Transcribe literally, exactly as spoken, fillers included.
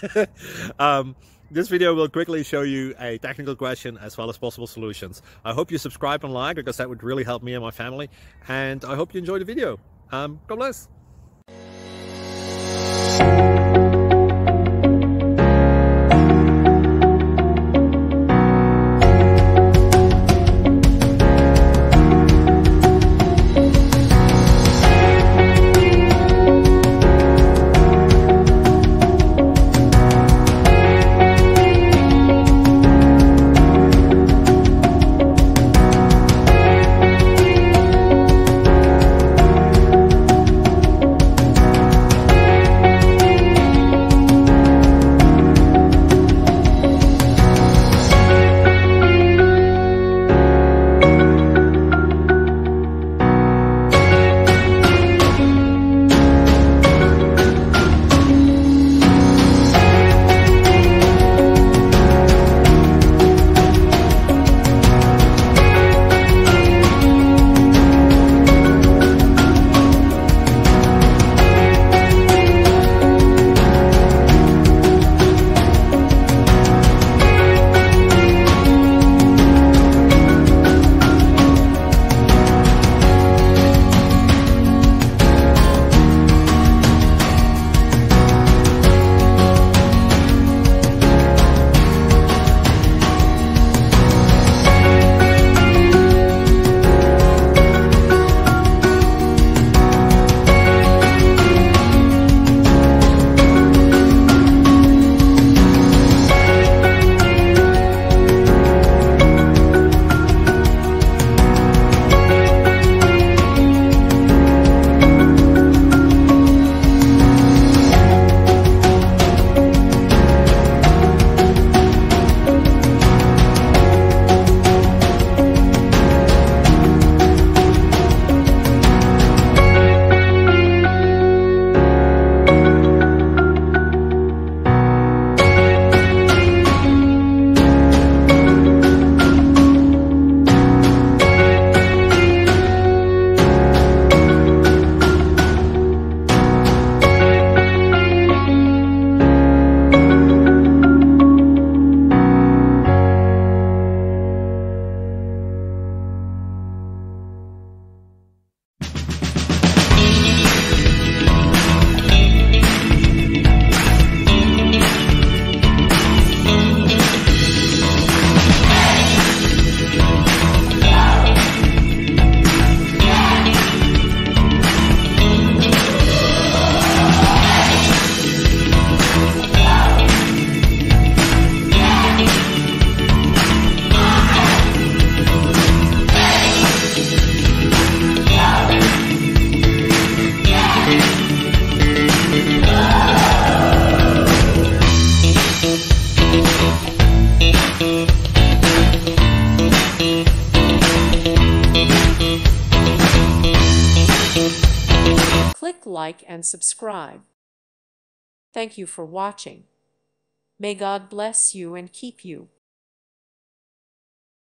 um, this video will quickly show you a technical question as well as possible solutions. I hope you subscribe and like, because that would really help me and my family. And I hope you enjoy the video. Um, God bless. Click like and subscribe. Thank you for watching. May God bless you and keep you.